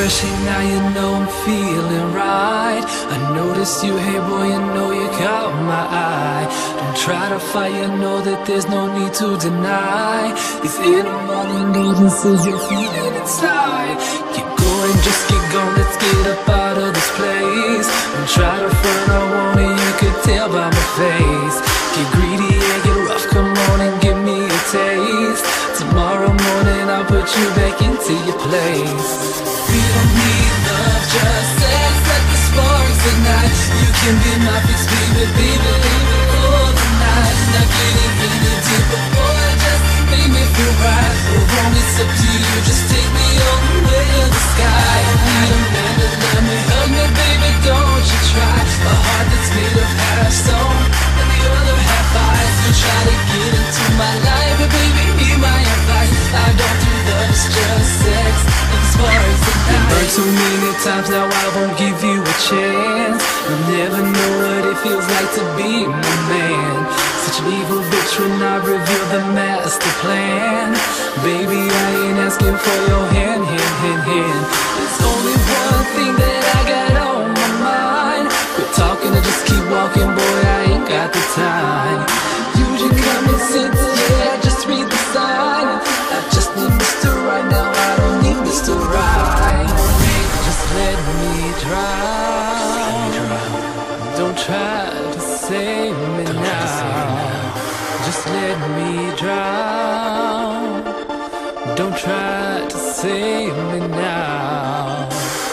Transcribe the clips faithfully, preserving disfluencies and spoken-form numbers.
refreshing, now you know I'm feeling right. I notice you, hey boy, you know you caught my eye. Don't try to fight, you know that there's no need to deny these animal indulgences you're feeling inside. Keep going, just keep going, let's get up out of this place. Don't try to front, I want it, you could tell by my face. Get greedy, yeah, get rough, come on and give me a taste. Tomorrow morning I'll put you back into your place. We don't need love, just sex, let the sparks ignite. You can be my fix, baby, baby, baby, all the night. Not getting any deeper, boy, just make me feel right. Or wrong, it's up to you, just take me all the way to the sky. I need a man to love me, hug me, baby, don't you try. A heart that's made of half stone and the other half ice. You try to get into my life, but baby, hear my advice. I don't do love, it's just sex, and the sparks ignite. Been burned too many times, now I won't give you a chance. You'll never know what it feels like to be my man. Such an evil bitch when I reveal the master plan. Baby, I ain't asking for your hand, hand, hand, hand. There's only one thing that I got on my mind. Quit talking and just keep walking, boy, I ain't got the time. Use your common sense, yeah, just read the sign. I just need Mister Right now, I don't need Mister Right. Just let me drown. Don't try to save me now. Just let me drown. Don't try to save me now.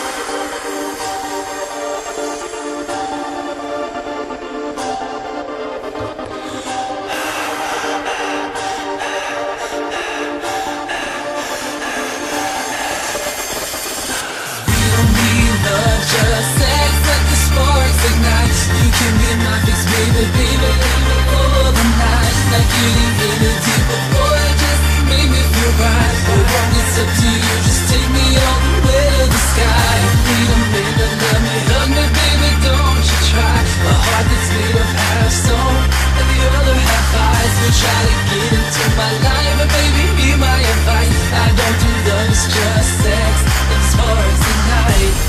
Just sex, let the sparks ignite. You can be my fix, baby, baby, baby, all the night. Not getting any deeper, boy, just make me feel right. Or wrong, it's up to you, just take me all the way to the sky. Need a man to love me, hug me, baby, don't you try. A heart that's made of half stone and the other half ice. You try to get into my life, but baby, hear my advice. I don't do love, it's just sex, and the sparks ignite.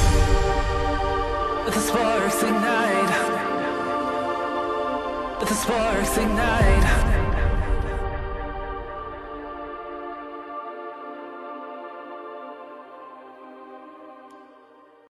But the sparks ignite. But the sparks ignite.